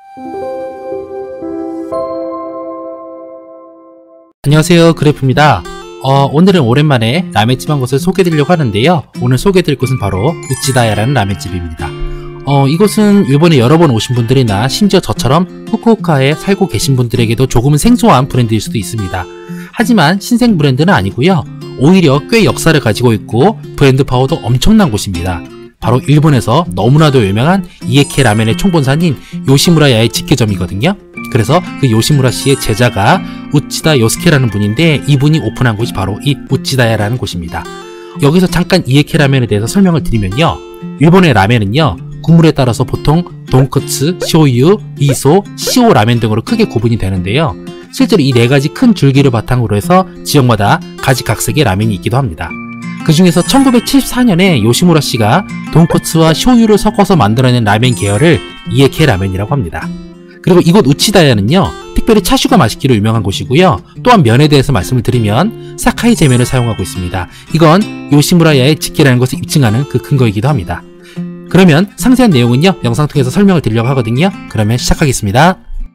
안녕하세요, 그래프입니다. 오늘은 오랜만에 라멘집 한 곳을 소개해드리려고 하는데요. 오늘 소개해드릴 곳은 바로 우치다야라는 라멘집입니다. 이곳은 일본에 여러 번 오신 분들이나 심지어 저처럼 후쿠오카에 살고 계신 분들에게도 조금은 생소한 브랜드일 수도 있습니다. 하지만 신생 브랜드는 아니고요. 오히려 꽤 역사를 가지고 있고 브랜드 파워도 엄청난 곳입니다. 바로 일본에서 너무나도 유명한 이에케 라멘의 총본사인 요시무라야의 직계점이거든요. 그래서 그 요시무라 씨의 제자가 우치다 요스케라는 분인데, 이분이 오픈한 곳이 바로 이 우치다야라는 곳입니다. 여기서 잠깐 이에케 라멘에 대해서 설명을 드리면요, 일본의 라멘은요 국물에 따라서 보통 돈코츠, 쇼유, 미소, 시오 라멘 등으로 크게 구분이 되는데요, 실제로 이 네 가지 큰 줄기를 바탕으로 해서 지역마다 가지각색의 라멘이 있기도 합니다. 그 중에서 1974년에 요시무라 씨가 돈코츠와 쇼유를 섞어서 만들어낸 라멘 계열을 이에케 라멘이라고 합니다. 그리고 이곳 우치다야는요, 특별히 차슈가 맛있기로 유명한 곳이고요. 또한 면에 대해서 말씀을 드리면 사카이 제면을 사용하고 있습니다. 이건 요시무라야의 직계라는 것을 입증하는 그 근거이기도 합니다. 그러면 상세한 내용은요, 영상 통해서 설명을 드리려고 하거든요. 그러면 시작하겠습니다.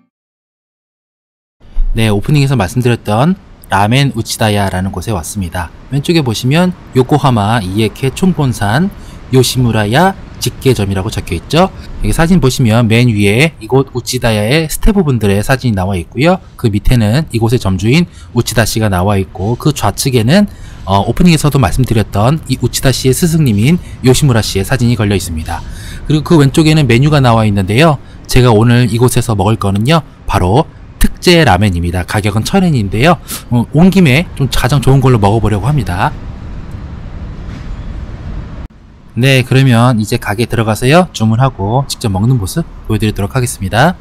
네, 오프닝에서 말씀드렸던 라멘 우치다야라는 곳에 왔습니다. 왼쪽에 보시면 요코하마 이에케 총본산 요시무라야 직계점이라고 적혀있죠. 여기 사진 보시면 맨 위에 이곳 우치다야의 스태프분들의 사진이 나와 있고요. 그 밑에는 이곳의 점주인 우치다씨가 나와 있고, 그 좌측에는 오프닝에서도 말씀드렸던 이 우치다씨의 스승님인 요시무라씨의 사진이 걸려 있습니다. 그리고 그 왼쪽에는 메뉴가 나와 있는데요, 제가 오늘 이곳에서 먹을 거는요 바로 특제 라멘입니다. 가격은 1000엔인데요 온 김에 좀 가장 좋은 걸로 먹어보려고 합니다. 네, 그러면 이제 가게에 들어가서요 주문하고 직접 먹는 모습 보여드리도록 하겠습니다.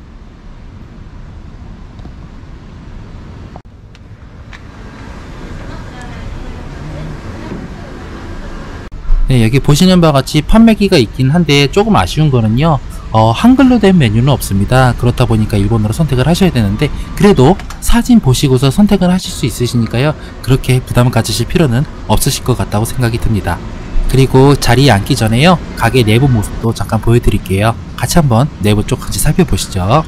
네, 여기 보시는 바와 같이 판매기가 있긴 한데 조금 아쉬운 거는요, 한글로 된 메뉴는 없습니다. 그렇다 보니까 일본어로 선택을 하셔야 되는데, 그래도 사진 보시고서 선택을 하실 수 있으시니까요, 그렇게 부담을 가지실 필요는 없으실 것 같다고 생각이 듭니다. 그리고 자리에 앉기 전에요, 가게 내부 모습도 잠깐 보여드릴게요. 같이 한번 내부 쪽 같이 살펴보시죠.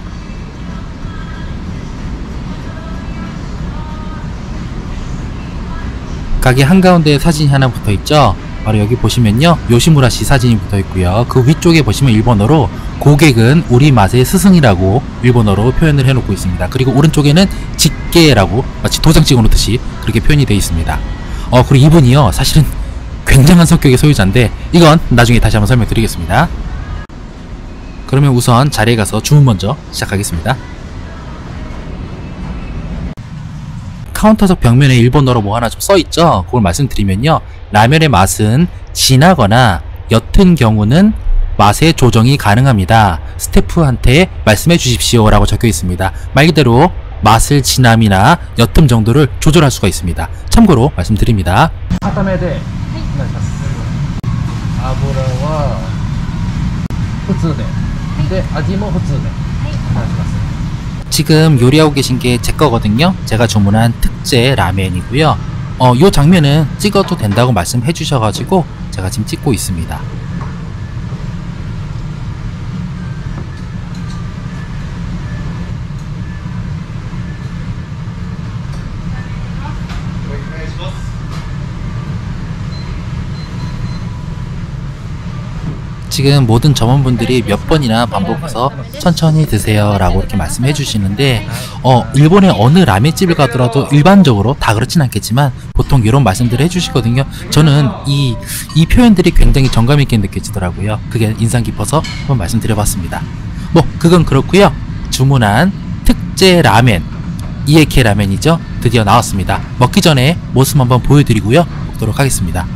가게 한가운데에 사진이 하나 붙어있죠. 바로 여기 보시면요, 요시무라 씨 사진이 붙어있고요. 그 위쪽에 보시면 일본어로 고객은 우리 맛의 스승이라고 일본어로 표현을 해놓고 있습니다. 그리고 오른쪽에는 직계라고 마치 도장 찍어놓듯이 그렇게 표현이 되어 있습니다. 그리고 이분이요, 사실은 굉장한 성격의 소유자인데, 이건 나중에 다시 한번 설명드리겠습니다. 그러면 우선 자리에 가서 주문 먼저 시작하겠습니다. 카운터석 벽면에 일본어로 뭐 하나 좀 써있죠? 그걸 말씀드리면요, 라면의 맛은 진하거나 옅은 경우는 맛의 조정이 가능합니다. 스태프한테 말씀해 주십시오 라고 적혀 있습니다. 말 그대로 맛을 진함이나 옅음 정도를 조절할 수가 있습니다. 참고로 말씀드립니다. 지금 요리하고 계신 게 제 거거든요. 제가 주문한 특제 라멘이고요. 요 장면은 찍어도 된다고 말씀해 주셔가지고 제가 지금 찍고 있습니다. 지금 모든 점원분들이 몇 번이나 반복해서 천천히 드세요 라고 이렇게 말씀해 주시는데, 일본의 어느 라멘집을 가더라도 일반적으로 다 그렇진 않겠지만 보통 이런 말씀들을 해주시거든요. 저는 이 표현들이 굉장히 정감 있게 느껴지더라고요. 그게 인상 깊어서 한번 말씀드려봤습니다. 그건 그렇고요. 주문한 특제 라멘 이에케 라멘이죠. 드디어 나왔습니다. 먹기 전에 모습 한번 보여드리고요 먹도록 하겠습니다.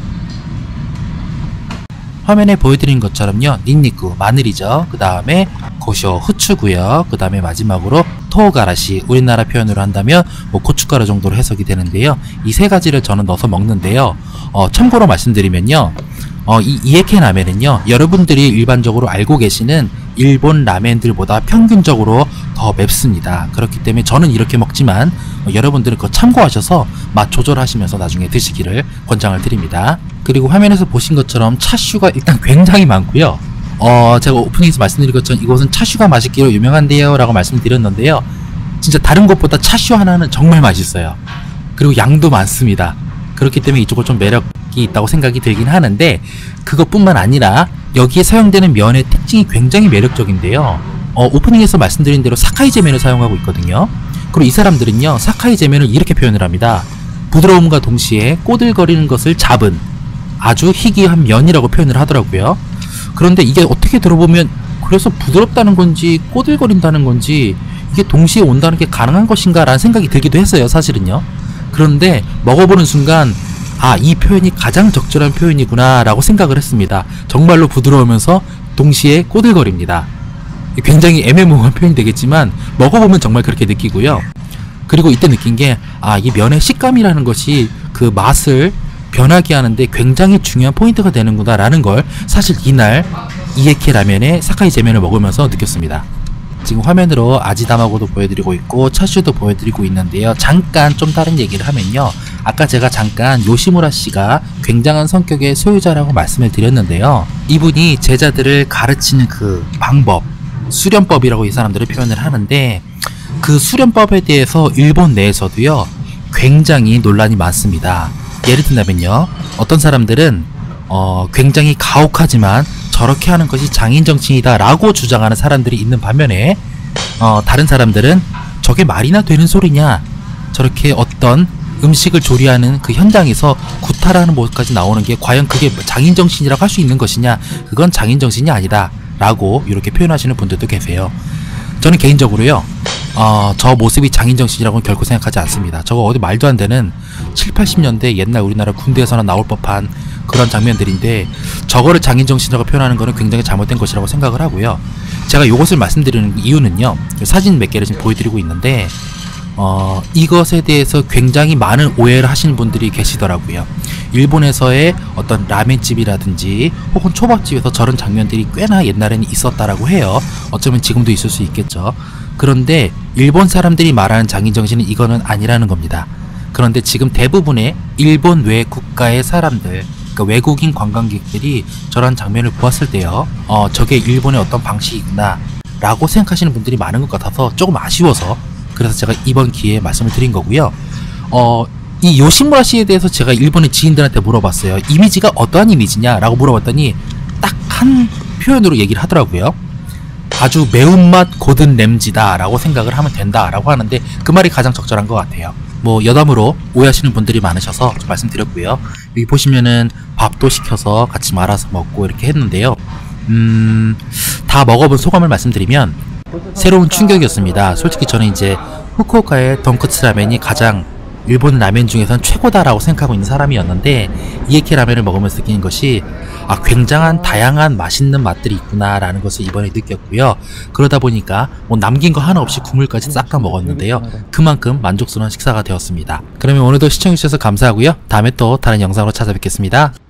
화면에 보여드린 것처럼요, 닌니쿠 마늘이죠. 그 다음에 고쇼 후추고요. 그 다음에 마지막으로 토우가라시, 우리나라 표현으로 한다면 고춧가루 정도로 해석이 되는데요, 이 세 가지를 저는 넣어서 먹는데요, 참고로 말씀드리면요, 이 이에케 라멘은요, 여러분들이 일반적으로 알고 계시는 일본 라멘들보다 평균적으로 더 맵습니다. 그렇기 때문에 저는 이렇게 먹지만 여러분들은 그거 참고하셔서 맛 조절하시면서 나중에 드시기를 권장을 드립니다. 그리고 화면에서 보신 것처럼 차슈가 일단 굉장히 많고요. 제가 오프닝에서 말씀드린 것처럼 이곳은 차슈가 맛있기로 유명한데요 라고 말씀드렸는데요. 진짜 다른 곳보다 차슈 하나는 정말 맛있어요. 그리고 양도 많습니다. 그렇기 때문에 이쪽은 좀 매력이 있다고 생각이 들긴 하는데, 그것뿐만 아니라 여기에 사용되는 면의 특징이 굉장히 매력적인데요. 오프닝에서 말씀드린 대로 사카이 제면을 사용하고 있거든요. 그리고 이 사람들은요, 사카이 제면을 이렇게 표현을 합니다. 부드러움과 동시에 꼬들거리는 것을 잡은 아주 희귀한 면이라고 표현을 하더라고요. 그런데 이게 어떻게 들어보면 그래서 부드럽다는 건지 꼬들거린다는 건지 이게 동시에 온다는 게 가능한 것인가 라는 생각이 들기도 했어요, 사실은요. 그런데 먹어보는 순간 아, 이 표현이 가장 적절한 표현이구나 라고 생각을 했습니다. 정말로 부드러우면서 동시에 꼬들거립니다. 굉장히 애매모호한 표현이 되겠지만 먹어보면 정말 그렇게 느끼고요. 그리고 이때 느낀 게, 아, 이 면의 식감이라는 것이 그 맛을 변하게 하는데 굉장히 중요한 포인트가 되는구나 라는 걸 사실 이날 이에케 라면의 사카이 제면을 먹으면서 느꼈습니다. 지금 화면으로 아지다마고도 보여드리고 있고 차슈도 보여드리고 있는데요. 잠깐 좀 다른 얘기를 하면요, 아까 제가 잠깐 요시무라 씨가 굉장한 성격의 소유자라고 말씀을 드렸는데요. 이분이 제자들을 가르치는 그 방법, 수련법이라고 이 사람들을 표현을 하는데, 그 수련법에 대해서 일본 내에서도요 굉장히 논란이 많습니다. 예를 든다면요, 어떤 사람들은 굉장히 가혹하지만 저렇게 하는 것이 장인정신이다 라고 주장하는 사람들이 있는 반면에, 다른 사람들은 저게 말이나 되는 소리냐, 저렇게 어떤 음식을 조리하는 그 현장에서 구타라는 모습까지 나오는 게 과연 그게 장인정신이라고 할 수 있는 것이냐, 그건 장인정신이 아니다 라고 이렇게 표현하시는 분들도 계세요. 저는 개인적으로요, 저 모습이 장인정신이라고는 결코 생각하지 않습니다. 저거 어디 말도 안 되는 7, 80년대 옛날 우리나라 군대에서나 나올 법한 그런 장면들인데, 저거를 장인정신이라고 표현하는 거는 굉장히 잘못된 것이라고 생각을 하고요. 제가 이것을 말씀드리는 이유는요, 사진 몇 개를 지금 보여드리고 있는데, 이것에 대해서 굉장히 많은 오해를 하시는 분들이 계시더라고요. 일본에서의 어떤 라멘집이라든지 혹은 초밥집에서 저런 장면들이 꽤나 옛날에는 있었다라고 해요. 어쩌면 지금도 있을 수 있겠죠. 그런데 일본 사람들이 말하는 장인정신은 이거는 아니라는 겁니다. 그런데 지금 대부분의 일본 외 국가의 사람들, 그러니까 외국인 관광객들이 저런 장면을 보았을 때요, 저게 일본의 어떤 방식이구나 라고 생각하시는 분들이 많은 것 같아서 조금 아쉬워서, 그래서 제가 이번 기회에 말씀을 드린 거고요. 이 요시무라 씨에 대해서 제가 일본의 지인들한테 물어봤어요. 이미지가 어떠한 이미지냐 라고 물어봤더니 딱 한 표현으로 얘기를 하더라고요. 아주 매운맛 고든 램지다 라고 생각을 하면 된다 라고 하는데, 그 말이 가장 적절한 것 같아요. 뭐 여담으로 오해하시는 분들이 많으셔서 좀 말씀드렸고요. 여기 보시면은 밥도 시켜서 같이 말아서 먹고 이렇게 했는데요. 다 먹어본 소감을 말씀드리면 새로운 충격이었습니다. 솔직히 저는 이제 후쿠오카의 돈코츠 라멘이 가장 일본 라멘 중에선 최고다라고 생각하고 있는 사람이었는데, 이에케 라멘을 먹으면서 느끼는 것이, 아, 굉장한 다양한 맛있는 맛들이 있구나 라는 것을 이번에 느꼈고요. 그러다 보니까 뭐 남긴 거 하나 없이 국물까지 싹 다 먹었는데요, 그만큼 만족스러운 식사가 되었습니다. 그러면 오늘도 시청해주셔서 감사하고요. 다음에 또 다른 영상으로 찾아뵙겠습니다.